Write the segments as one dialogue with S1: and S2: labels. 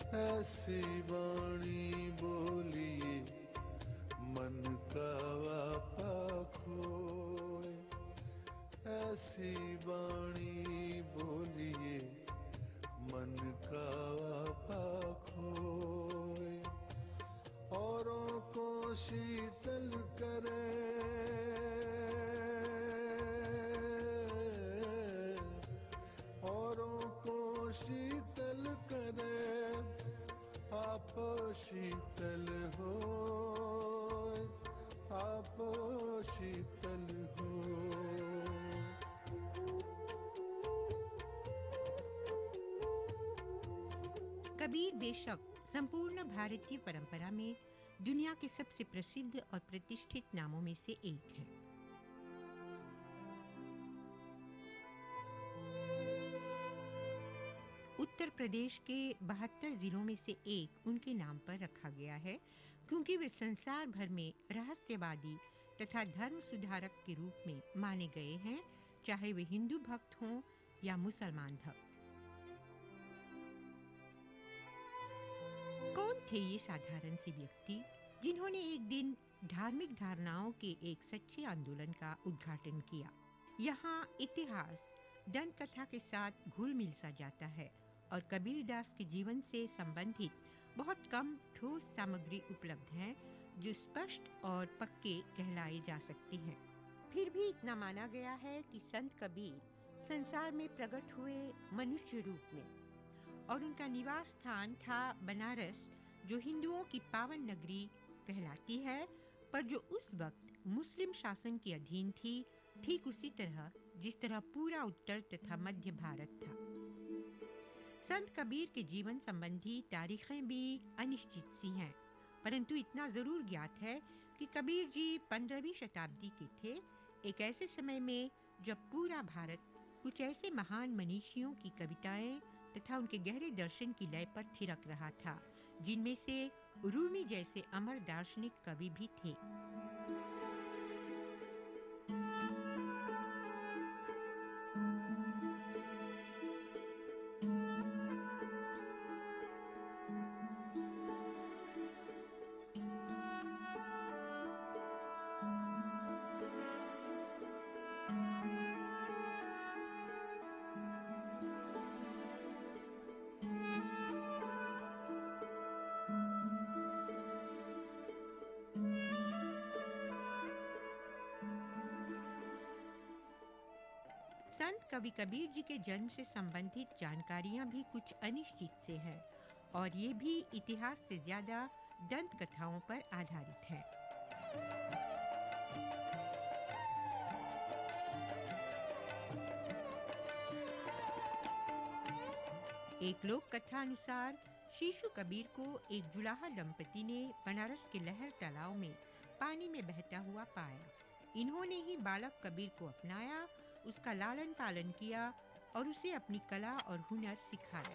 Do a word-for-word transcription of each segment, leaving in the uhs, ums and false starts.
S1: ऐसी वाणी बोलिए मन का वापा खोए, ऐसी वाणी बोलिए मन का वापा खोए, औरों को शीतल करे, औरों को शीतल करे, आप शीतल हो, आप शीतल हो।
S2: कबीर बेशक संपूर्ण भारतीय परंपरा में दुनिया के सबसे प्रसिद्ध और प्रतिष्ठित नामों में से एक है। उत्तर प्रदेश के बहत्तर जिलों में से एक उनके नाम पर रखा गया है, क्योंकि वे संसार भर में रहस्यवादी तथा धर्म सुधारक के रूप में माने गए हैं, चाहे वे हिंदू भक्त हों या मुसलमान भक्त। कौन थे ये साधारण से व्यक्ति जिन्होंने एक दिन धार्मिक धारणाओं के एक सच्चे आंदोलन का उद्घाटन किया? यहाँ इतिहास दंत कथा के साथ घुल मिल सा जाता है और कबीरदास के जीवन से संबंधित बहुत कम ठोस सामग्री उपलब्ध है जो स्पष्ट और पक्के कहलाए जा सकते हैं। फिर भी इतना माना गया है कि संत कबीर संसार में प्रकट हुए मनुष्य रूप में, और उनका निवास स्थान था बनारस, जो हिंदुओं की पावन नगरी कहलाती है, पर जो उस वक्त मुस्लिम शासन के अधीन थी, ठीक उसी तरह जिस तरह पूरा उत्तर तथा मध्य भारत था। संत कबीर के जीवन संबंधी तारीखें भी अनिश्चित सी हैं, परंतु इतना जरूर ज्ञात है कि कबीर जी पंद्रहवीं शताब्दी के थे, एक ऐसे समय में जब पूरा भारत कुछ ऐसे महान मनीषियों की कविताएं तथा उनके गहरे दर्शन की लय पर थिरक रहा था, जिनमें से रूमी जैसे अमर दार्शनिक कवि भी थे। संत कवि कबीर जी के जन्म से संबंधित जानकारियां भी कुछ अनिश्चित से हैं, और ये भी इतिहास से ज्यादा दंत कथाओं पर आधारित है। एक लोक कथा अनुसार शीशु कबीर को एक जुलाहा दंपति ने बनारस के लहर तालाब में पानी में बहता हुआ पाया। इन्होंने ही बालक कबीर को अपनाया, उसका लालन पालन किया और उसे अपनी कला और हुनर सिखाया।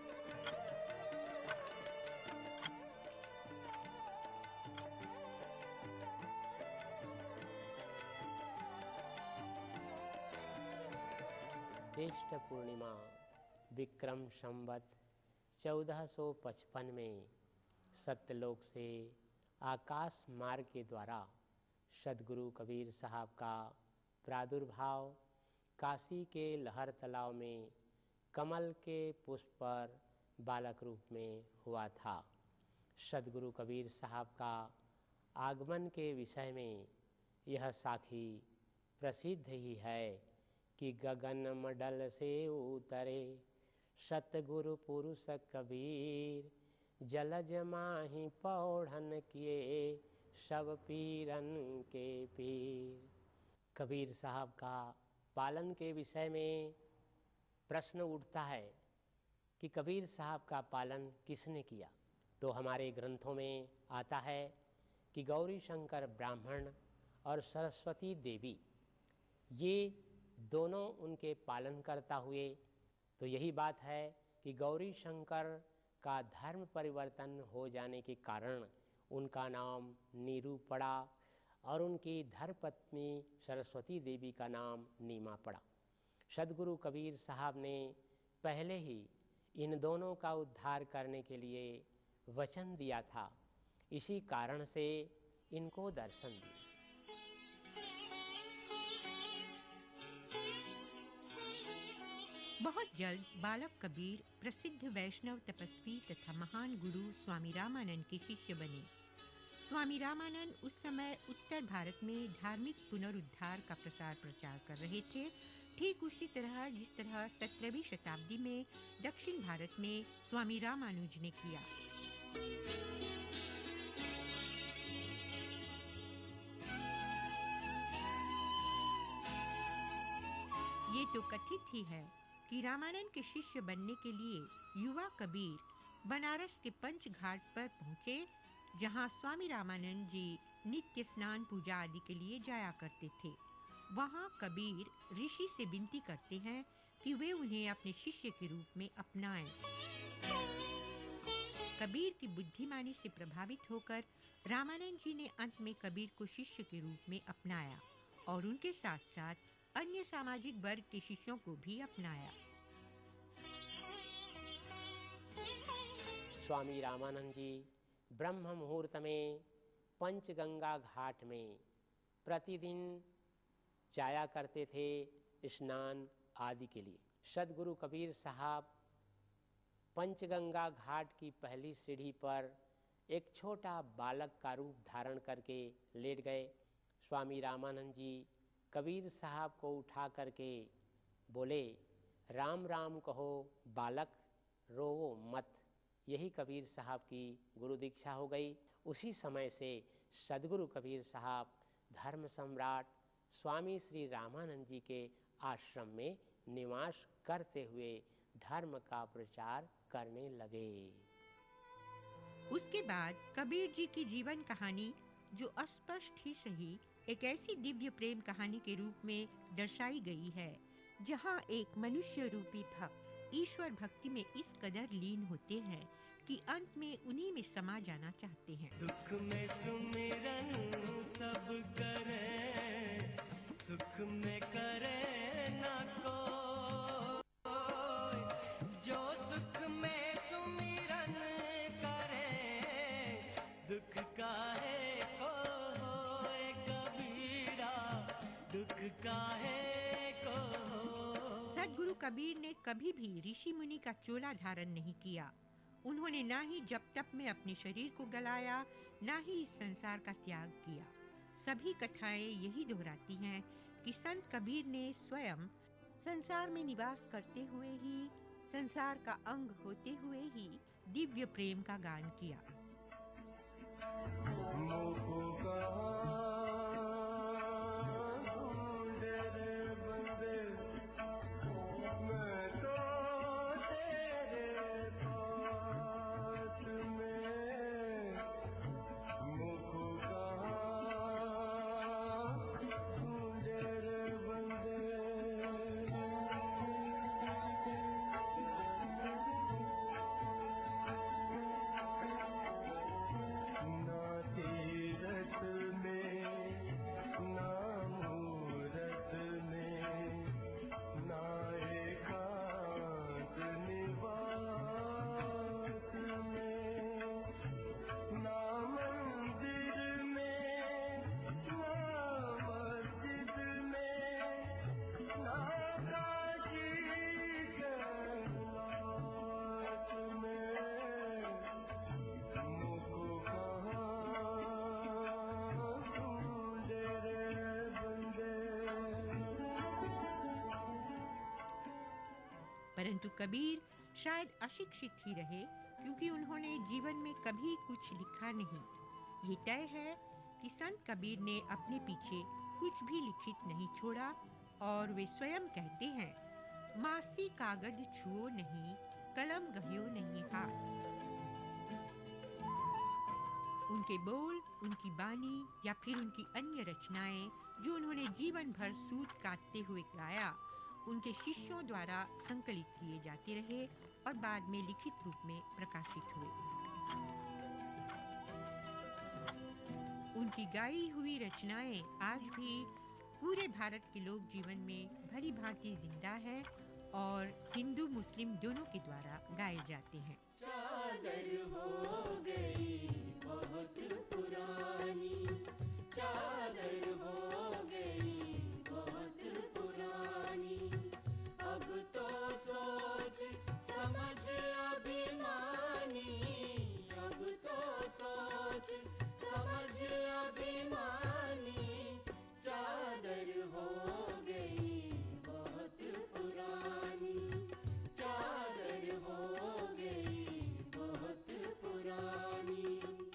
S3: ज्येष्ठ पूर्णिमा विक्रम संवत चौदह सौ पचपन में सत्यलोक से आकाश मार्ग के द्वारा सदगुरु कबीर साहब का प्रादुर्भाव काशी के लहर तालाब में कमल के पुष्प पर बालक रूप में हुआ था। सदगुरु कबीर साहब का आगमन के विषय में यह साखी प्रसिद्ध ही है कि गगन मडल से उतरे सतगुरु पुरुष कबीर, जलज माही पौढ़न किए सब पीरन के पीर। कबीर साहब का पालन के विषय में प्रश्न उठता है कि कबीर साहब का पालन किसने किया? तो हमारे ग्रंथों में आता है कि गौरी शंकर ब्राह्मण और सरस्वती देवी ये दोनों उनके पालन करता हुए। तो यही बात है कि गौरी शंकर का धर्म परिवर्तन हो जाने के कारण उनका नाम नीरू पड़ा और उनकी धर्मपत्नी सरस्वती देवी का नाम नीमा पड़ा। सदगुरु कबीर साहब ने पहले ही इन दोनों का उद्धार करने के लिए वचन दिया था। इसी कारण से इनको दर्शन दिए।
S2: बहुत जल्द बालक कबीर प्रसिद्ध वैष्णव तपस्वी तथा महान गुरु स्वामी रामानंद के शिष्य बने। स्वामी रामानंद उस समय उत्तर भारत में धार्मिक पुनरुद्धार का प्रसार प्रचार कर रहे थे, ठीक उसी तरह जिस तरह सत्रहवीं शताब्दी में दक्षिण भारत में स्वामी रामानुज ने किया। ये तो कथित ही है कि रामानंद के शिष्य बनने के लिए युवा कबीर बनारस के पंच घाट पर पहुंचे, जहां स्वामी रामानंद जी नित्य स्नान पूजा आदि के लिए जाया करते थे। वहां कबीर ऋषि से विनती करते हैं कि वे उन्हें अपने शिष्य के रूप में अपनाएं। कबीर की बुद्धिमानी से प्रभावित होकर रामानंद जी ने अंत में कबीर को शिष्य के रूप में अपनाया और उनके साथ साथ अन्य सामाजिक वर्ग के शिष्यों को भी अपनाया।
S3: स्वामी रामानंद जी ब्रह्म मुहूर्त में पंचगंगा घाट में प्रतिदिन जाया करते थे स्नान आदि के लिए। सदगुरु कबीर साहब पंचगंगा घाट की पहली सीढ़ी पर एक छोटा बालक का रूप धारण करके लेट गए। स्वामी रामानंद जी कबीर साहब को उठा करके बोले, राम राम कहो बालक, रोवो मत। यही कबीर साहब की गुरु दीक्षा हो गई। उसी समय से सदगुरु कबीर साहब धर्म सम्राट स्वामी श्री रामानंद जी के आश्रम में निवास करते हुए धर्म का प्रचार करने लगे।
S2: उसके बाद कबीर जी की जीवन कहानी, जो अस्पष्ट ही सही एक ऐसी दिव्य प्रेम कहानी के रूप में दर्शाई गई है, जहां एक मनुष्य रूपी भक्त ईश्वर भक्ति में इस कदर लीन होते हैं कि अंत में उन्हीं में समा जाना चाहते हैं।
S4: दुख में सुमिरन सब करे, सुख में करे ना कोई, जो सुख में सुमिरन करे, दुख काहे को होए कबीरा, दुख काहे को होए।
S2: सदगुरु कबीर ने कभी भी ऋषि मुनि का चोला धारण नहीं किया। उन्होंने ना ही जप तप में अपने शरीर को गलाया, ना ही इस संसार का त्याग किया। सभी कथाएं यही दोहराती हैं कि संत कबीर ने स्वयं संसार में निवास करते हुए ही, संसार का अंग होते हुए ही दिव्य प्रेम का गान किया। परंतु कबीर शायद अशिक्षित ही रहे, क्योंकि उन्होंने जीवन में कभी कुछ लिखा नहीं। ये तय है कि संत कबीर ने अपने पीछे कुछ भी लिखित नहीं छोड़ा, और वे स्वयं कहते हैं, मासी कागज छुओ नहीं, कलम गहियो नहीं हाथ। उनके बोल, उनकी बानी या फिर उनकी अन्य रचनाएं जो उन्होंने जीवन भर सूत काटते हुए गाया, उनके शिष्यों द्वारा संकलित किए जाते रहे और बाद में लिखित रूप में प्रकाशित हुए। उनकी गाई हुई रचनाएं आज भी पूरे भारत के लोक जीवन में भली भांति जिंदा है और हिंदू मुस्लिम दोनों के द्वारा गाए जाते हैं।
S4: चादर हो गई बहुत पुरानी, चादर हो गई बहुत पुरानी, अब तो सोच समझ अभिमानी, अब तो सोच समझ अभिमानी, चादर हो गई बहुत पुरानी, चादर हो गई बहुत पुरानी।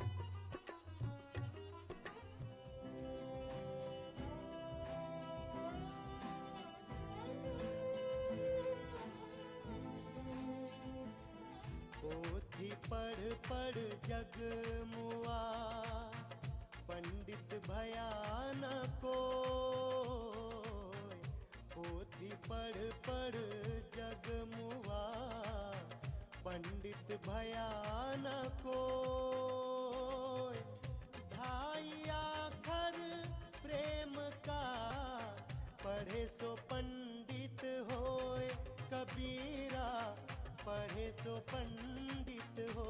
S1: पोथी पढ़ पढ़ जग मुआ, पंडित भया न कोय। पोथी पढ़ पढ़ जग मुआ, पंडित भया न कोय। भाई आखर प्रेम का, पढ़े सो पंडित होय। कबीरा पढ़े सो पंडित हो।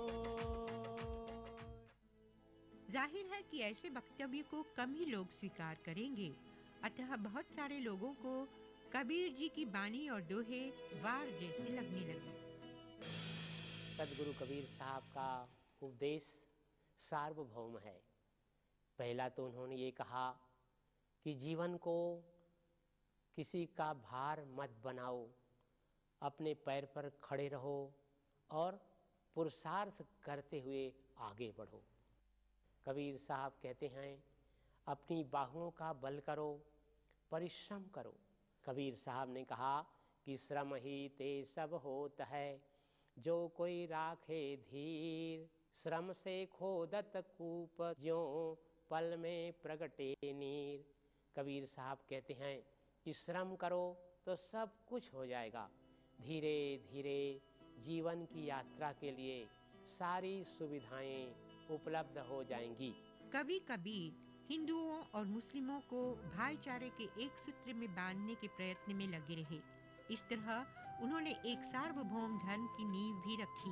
S2: जाहिर है कि ऐसे वक्तव्य को कम ही लोग स्वीकार करेंगे, अतः बहुत सारे लोगों को कबीर जी की बानी और दोहे वार जैसे लगने लगे।
S3: सदगुरु कबीर साहब का उपदेश सार्वभौम है। पहला तो उन्होंने ये कहा कि जीवन को किसी का भार मत बनाओ, अपने पैर पर खड़े रहो और पुरुषार्थ करते हुए आगे बढ़ो। कबीर साहब कहते हैं, अपनी बाहुओं का बल करो, परिश्रम करो। कबीर साहब ने कहा कि श्रम ही ते सब होत है, जो कोई राखे धीर। श्रम से खोदत कूप, ज्यों पल में प्रगटे नीर। कबीर साहब कहते हैं कि श्रम करो तो सब कुछ हो जाएगा। धीरे धीरे जीवन की यात्रा के लिए सारी सुविधाएं उपलब्ध हो जाएंगी।
S2: कवि कबीर हिंदुओं और मुस्लिमों को भाईचारे के एक सूत्र में बांधने के प्रयत्न में लगे रहे। इस तरह उन्होंने एक सार्वभौम धर्म की नींव भी रखी।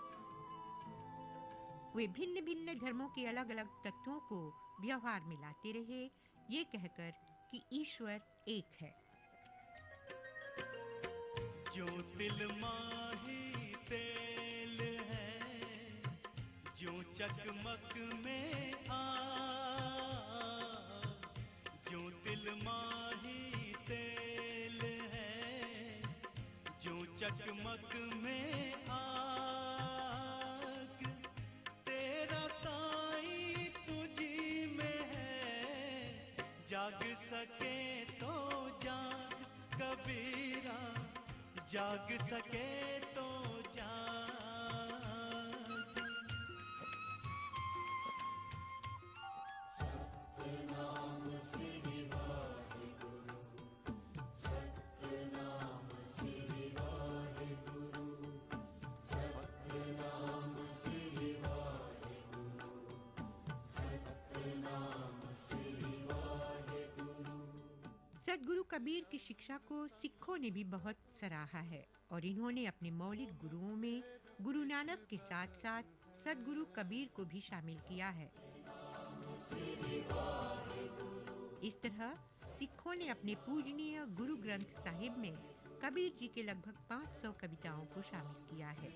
S2: वे भिन्न भिन्न धर्मों के अलग अलग तत्वों को व्यवहार में लाते रहे, ये कहकर कि ईश्वर एक है।
S4: जो तिल माही तेल है, जो चकमक में आ, जो तिल माही तेल है, जो चकमक में आग। तेरा साईं तुझी में है, जाग सके तो जाग कबीरा, जाग सके तो जाग। सतनाम श्री वाहिगुरु, सतनाम श्री वाहिगुरु, सतनाम श्री वाहिगुरु, सतनाम श्री वाहिगुरु।
S2: सदगुरु कबीर की शिक्षा को सिखों ने भी बहुत सराहा है और इन्होंने अपने मौलिक गुरुओं में गुरु नानक के साथ साथ सदगुरु कबीर को भी शामिल किया है। इस तरह सिखों ने अपने पूजनीय गुरु ग्रंथ साहिब में कबीर जी के लगभग पाँच सौ कविताओं को शामिल किया है।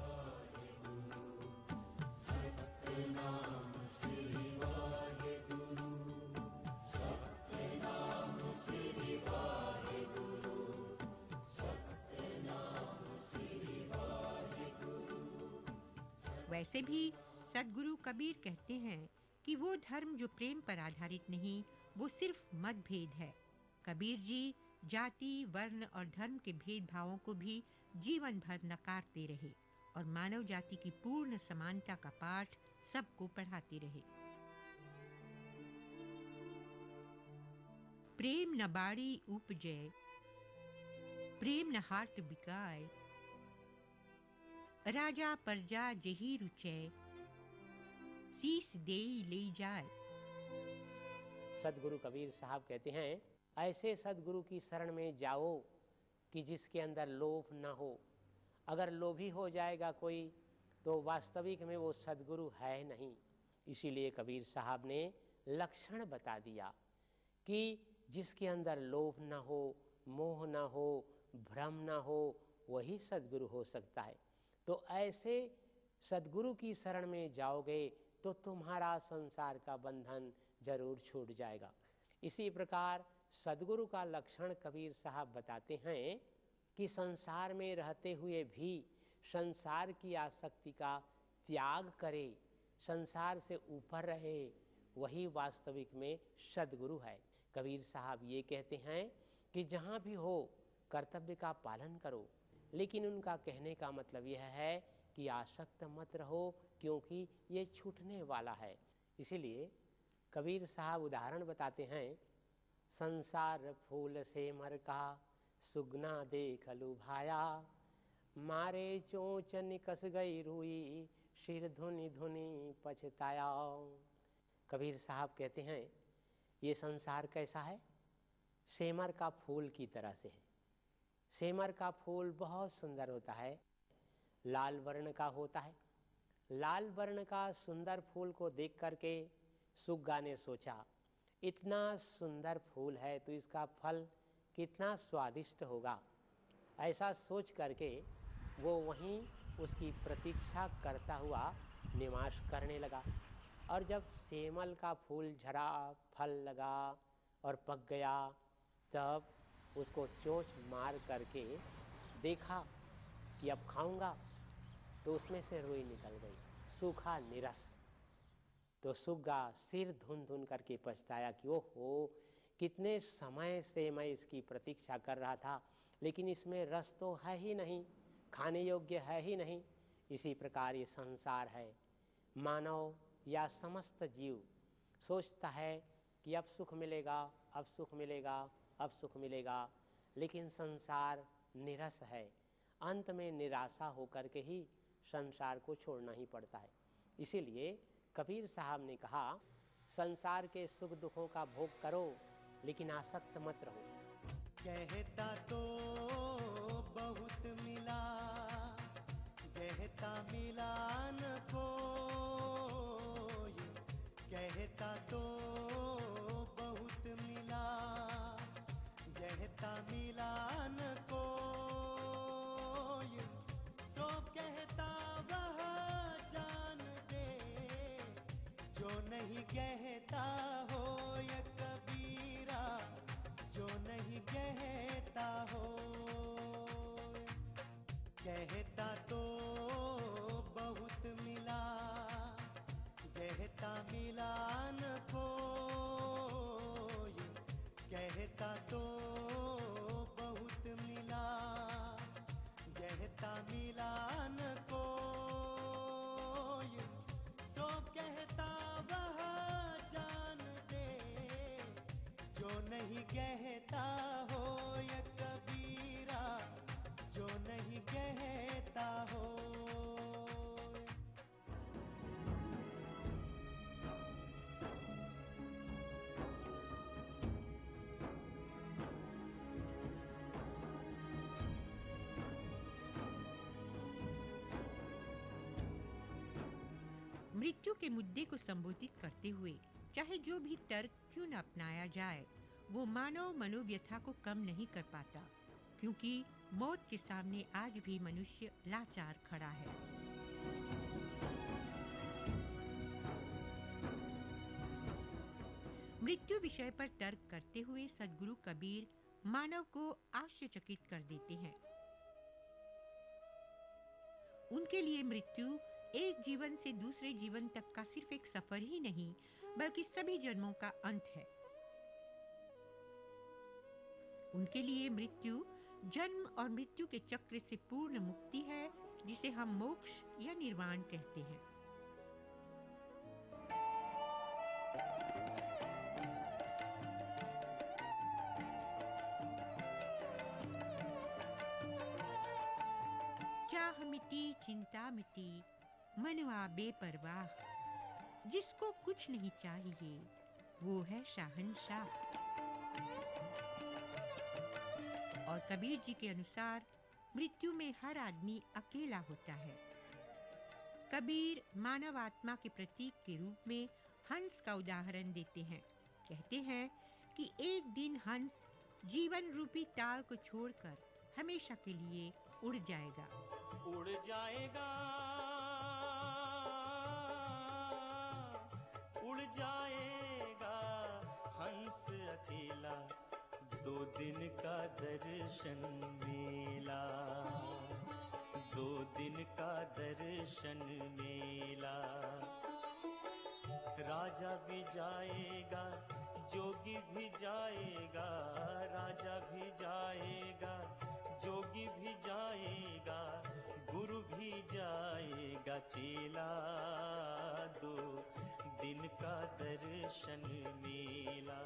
S2: वैसे भी सदगुरु कबीर कहते हैं कि वो धर्म जो प्रेम पर आधारित नहीं, वो सिर्फ मतभेद है। कबीर जी जाति, वर्ण और धर्म के भेदभावों को भी जीवन भर नकारते रहे और मानव जाति की पूर्ण समानता का पाठ सबको पढ़ाते रहे। प्रेम न बाड़ी उपजे, प्रेम न हाट बिकाय, राजा प्रजा जही रुचे, शीस देई ले जाए।
S3: सदगुरु कबीर साहब कहते हैं, ऐसे सदगुरु की शरण में जाओ कि जिसके अंदर लोभ न हो। अगर लोभी हो जाएगा कोई तो वास्तविक में वो सद्गुरु है नहीं। इसीलिए कबीर साहब ने लक्षण बता दिया कि जिसके अंदर लोभ न हो, मोह न हो, भ्रम न हो, वही सद्गुरु हो सकता है। तो ऐसे सद्गुरु की शरण में जाओगे तो तुम्हारा संसार का बंधन जरूर छूट जाएगा। इसी प्रकार सद्गुरु का लक्षण कबीर साहब बताते हैं कि संसार में रहते हुए भी संसार की आसक्ति का त्याग करे, संसार से ऊपर रहे, वही वास्तविक में सद्गुरु है। कबीर साहब ये कहते हैं कि जहाँ भी हो कर्तव्य का पालन करो, लेकिन उनका कहने का मतलब यह है कि आसक्त मत रहो, क्योंकि ये छूटने वाला है। इसीलिए कबीर साहब उदाहरण बताते हैं, संसार फूल से मर का सुगना देख लुभाया, मारे चोंच निकस गई रुई, सिर धुनी धुनी पछताया। कबीर साहब कहते हैं ये संसार कैसा है? सेमर का फूल की तरह से है। सेमर का फूल बहुत सुंदर होता है, लाल वर्ण का होता है। लाल वर्ण का सुंदर फूल को देख करके सुग्गा ने सोचा, इतना सुंदर फूल है तो इसका फल कितना स्वादिष्ट होगा। ऐसा सोच करके वो वहीं उसकी प्रतीक्षा करता हुआ निवास करने लगा। और जब सेमल का फूल झड़ा, फल लगा और पक गया, तब उसको चोंच मार करके देखा कि अब खाऊंगा, तो उसमें से रुई निकल गई, सूखा निरस। तो सुग्गा सिर धुन धुन करके पछताया कि ओहो, कितने समय से मैं इसकी प्रतीक्षा कर रहा था, लेकिन इसमें रस तो है ही नहीं, खाने योग्य है ही नहीं। इसी प्रकार ये संसार है। मानव या समस्त जीव सोचता है कि अब सुख मिलेगा, अब सुख मिलेगा, अब सुख मिलेगा, लेकिन संसार निरस है। अंत में निराशा होकर के ही संसार को छोड़ना ही पड़ता है। इसीलिए कबीर साहब ने कहा, संसार के सुख दुखों का भोग करो, लेकिन आसक्त मत रहो।
S1: कहता तो बहुत मिला, कहता मिला न कोई, कहता तो बहुत मिला, कहता मिला न कोई, सो कहता वह जान दे, जो नहीं कहता हो ये कबीरा, जो नहीं कहता हो। कहता तो बहुत मिला, कहता मिला न कोई, कहता तो बहुत मिला, कहता मिला न कोई, सो कहता वह जान दे, जो नहीं कहता हो ये कबीरा, जो नहीं कहता हो।
S2: मृत्यु के मुद्दे को संबोधित करते हुए चाहे जो भी तर्क क्यों न अपनाया जाए, वो मानव मनोव्यथा को कम नहीं कर पाता, क्योंकि मौत के सामने आज भी मनुष्य लाचार खड़ा है। मृत्यु विषय पर तर्क करते हुए सद्गुरु कबीर मानव को आश्चर्यचकित कर देते हैं। उनके लिए मृत्यु एक जीवन से दूसरे जीवन तक का सिर्फ एक सफर ही नहीं, बल्कि सभी जन्मों का अंत है। उनके लिए मृत्यु जन्म और मृत्यु के चक्र से पूर्ण मुक्ति है, जिसे हम मोक्ष या निर्वाण कहते हैं। चाह मिटी चिंता मिटी मनवा बेपरवाह, जिसको कुछ नहीं चाहिए वो है शाहनशाह। और कबीर जी के अनुसार मृत्यु में हर आदमी अकेला होता है। कबीर मानव आत्मा के प्रतीक के रूप में हंस का उदाहरण देते हैं। कहते हैं कि एक दिन हंस जीवन रूपी ताल को छोड़कर हमेशा के लिए उड़ जाएगा।
S4: उड़ जाएगा, उड़ जाएगा हंस अकेला, दो दिन का दर्शन मेला, दो दिन का दर्शन मेला। राजा भी जाएगा, जोगी भी जाएगा, राजा भी जाएगा, जोगी भी जाएगा, गुरु भी जाएगा, चेला, दो दिन का दर्शन मेला।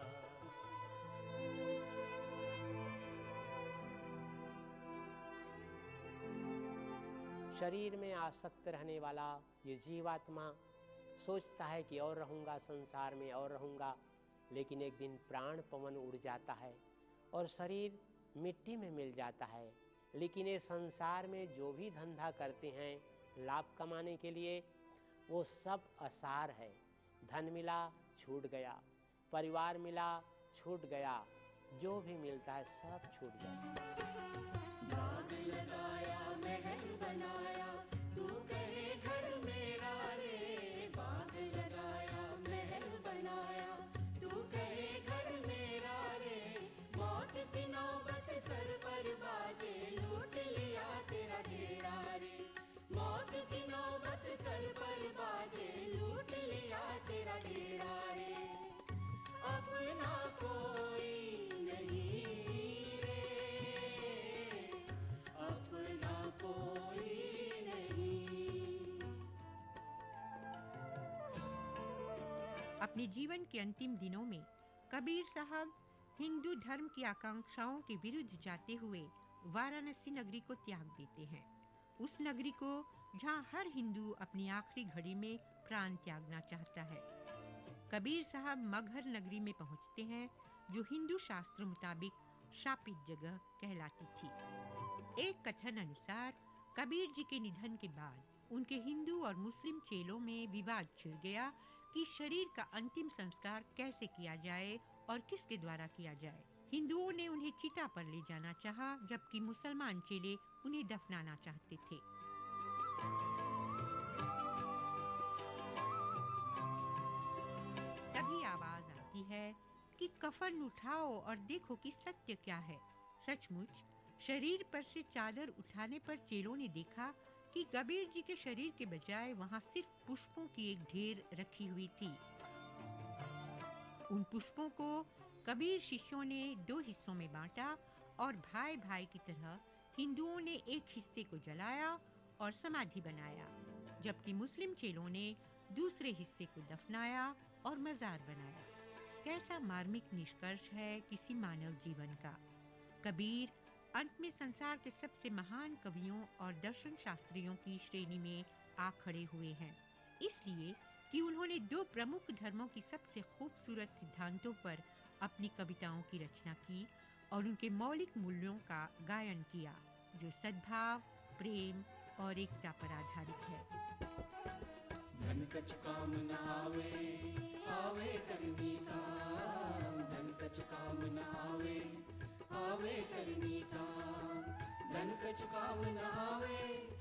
S3: शरीर में आसक्त रहने वाला ये जीवात्मा सोचता है कि और रहूँगा, संसार में और रहूँगा, लेकिन एक दिन प्राण पवन उड़ जाता है और शरीर मिट्टी में मिल जाता है। लेकिन ये संसार में जो भी धंधा करते हैं लाभ कमाने के लिए, वो सब असार है। धन मिला छूट गया, परिवार मिला छूट गया, जो भी मिलता है सब छूट गया।
S4: बाग लगाया महल बनाया, तू कहे घर मेरा रे। बाग लगाया महल बनाया, तू कहे घर मेरा रे। मौत की नौबत सर पर बाजे, लूट लिया तेरा डेरा रे। मौत की नौबत सर पर बाजे, लूट लिया तेरा डेरा रे। अपना कोई नहीं रे, अपना कोई नहीं।
S2: अपने जीवन के अंतिम दिनों में कबीर साहब हिंदू धर्म की आकांक्षाओं के विरुद्ध जाते हुए वाराणसी नगरी को त्याग देते हैं। उस नगरी को जहां हर हिंदू अपनी आखिरी घड़ी में प्राण त्यागना चाहता है। कबीर साहब मगहर नगरी में पहुंचते हैं, जो हिंदू शास्त्र मुताबिक शापित जगह कहलाती थी। एक कथन अनुसार कबीर जी के निधन के बाद उनके हिंदू और मुस्लिम चेलों में विवाद छिड़ गया कि शरीर का अंतिम संस्कार कैसे किया जाए और किसके द्वारा किया जाए। हिंदुओं ने उन्हें चिता पर ले जाना चाहा, जबकि मुसलमान चेले उन्हें दफनाना चाहते थे। तभी आवाज आती है कि कफन उठाओ और देखो कि सत्य क्या है। सचमुच शरीर पर से चादर उठाने पर चेलों ने देखा कि कबीर जी के शरीर के बजाय वहां सिर्फ पुष्पों की एक ढेर रखी हुई थी। उन पुष्पों को कबीर शिष्यों ने दो हिस्सों में बांटा और भाई भाई की तरह हिंदुओं ने एक हिस्से को जलाया और समाधि बनाया, जबकि मुस्लिम चेलों ने दूसरे हिस्से को दफनाया और मजार बनाया। कैसा मार्मिक निष्कर्ष है किसी मानव जीवन का। कबीर अंत में संसार के सबसे महान कवियों और दर्शन शास्त्रियों की श्रेणी में आ खड़े हुए हैं, इसलिए कि उन्होंने दो प्रमुख धर्मों की सबसे खूबसूरत सिद्धांतों पर अपनी कविताओं की रचना की और उनके मौलिक मूल्यों का गायन किया, जो सद्भाव, प्रेम और एकता पर आधारित है।
S4: धन कछ काम न आवे, आवे करनी काम। धन कछ काम न आवे, आवे करनी काम। धन कछ काम न आवे,